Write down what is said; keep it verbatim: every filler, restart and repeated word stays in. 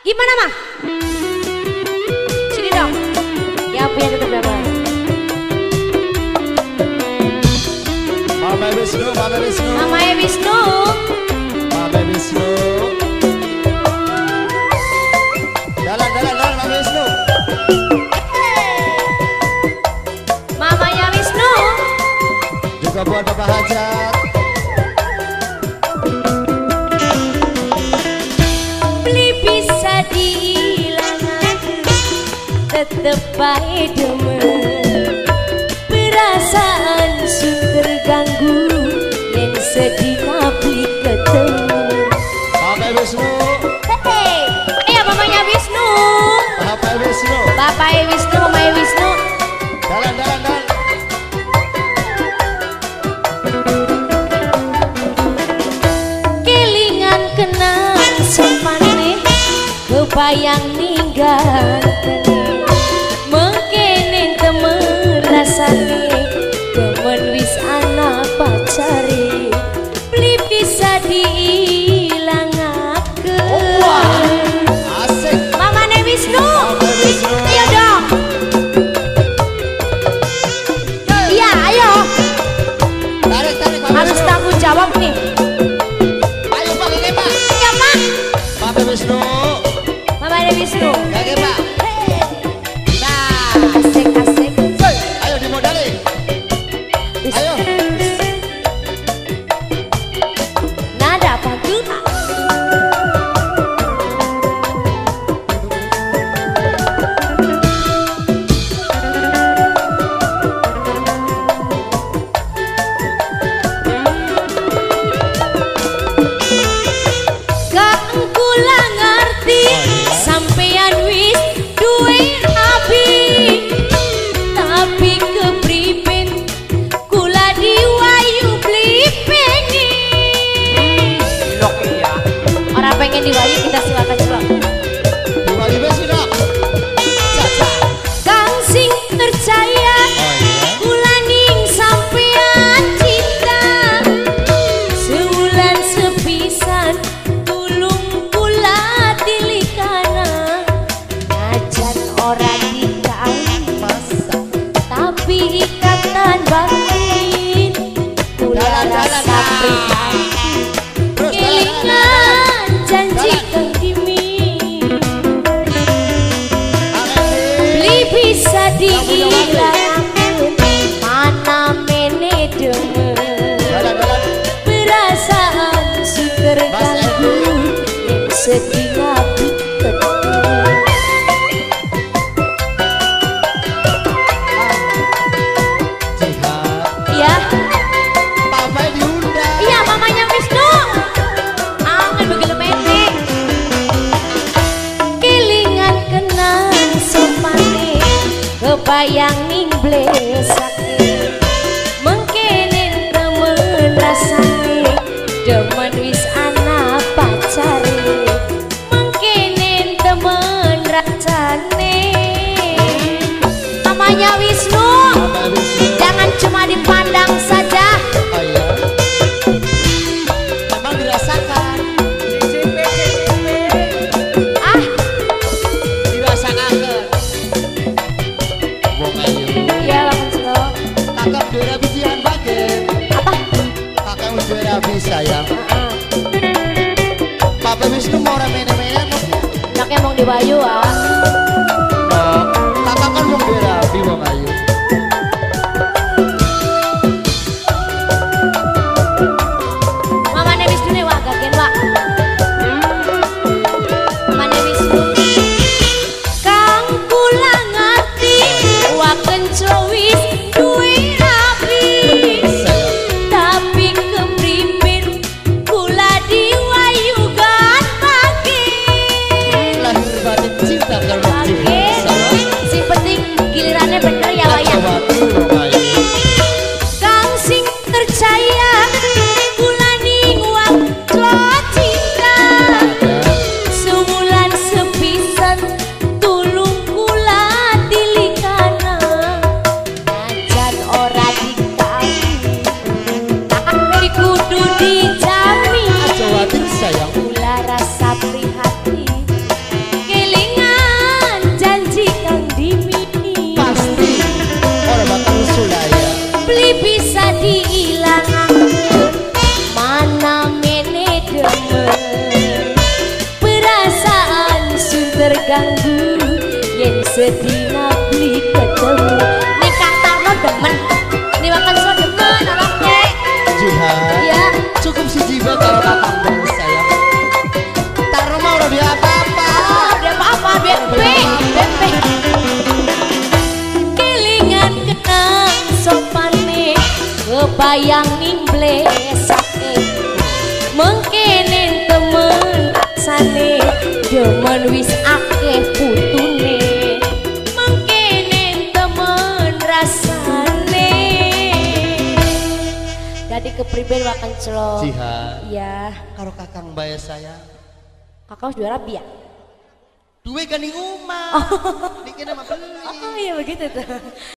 Gimana mah? Sini dong. Ya punya tetap berapa? Mama Wisnu, Mama Wisnu. Mama Wisnu. Mama Wisnu. Jalan, jalan, jalan, Mama Wisnu. Mamanya Wisnu. Juga buat Bapak Hajat. Beli bisa dihilangkan, tetep baik demen. Perasaan su terganggu, yang sedih beli ketemu. Mama Wisnu. Hei, iya mamanya Wisnu. Bapak Wisnu. Bapak Wisnu, Mama Wisnu. Jalan, jalan, jalan. Kelingan kenang sempane, kebayang ninggal mengkene temen rasane, temen wis ana pacare, beli bisa diilangakeun. Oh, asik. Mamane Wisnu. Mama Wisnu. Ayo dong. Iya, ayo. Tarik, tarik, Mama Harus Wisnu. tanggung jawab nih. Ayo Pak, kakek Pak. Iya, Pak. Mama Wisnu. Mamane Wisnu. Kakek Pak. Nah, Asik, asik. ayo dimodalin. Ayo. Nada pantun. Gak kula ngerti sampean wis duwe rabi, tapi kepriben kula diwayu beli pengen. Ilok iya. Orang pengen diwayu kita silakan coba. Diwali besi dok. Caca. Kang sing percaya kula ning sampean cinta, seulan sepisan tulung kula tilikana, najan ora dikawin tapi ikatan batin kula Jalan, jalan, rasa jalan. prihatin. Terus jalan, jalan, jalan. Kelingan janji Jalan. kang dimi, Amin. beli bisa dihilangkan, mana mene demen. Jalan, jalan. Perasaan su terganggu, yang sedih ngapi ketemu. Jihad. Iya, Papa diundang. iya mamanya Wisnu. Angan begitu pendek. Kelingan kenang sopane, kebayang ning blesake, mengkene temen rasane, demen wis ana pacare, mengkene temen rasane. Mamanya Wisnu, Mama Wisnu. jangan cuma dipandang saja. Oh iya. Memang dirasakan. Ah, Dirasakan. Wong ayu. iya langsung slow. Kakak juara bijian bagen. Apa? Kakak juara bisa ya. Heeh. Papa Wisnu mau ramene-mene mau. Anaknya mau diwayu ah. Oh, kakak kan mau juara bi wong ayu. Mamane Wisnu nih wak gagen wak. Mamane Wisnu. Kang kula ngerti wak kenco wis duwe rapi, tapi kepriben kula diwayu gan makin. Lahir batin cinta bayang nimblesake mengkene temen sane demen wis akeh putune mengkene temen rasane jadi kepriben wakan celok Jihan iya karo kakang bae saya kakak juara biak duwe gandeng omah. Oh. Niki nama beli. Oh iya begitu tuh.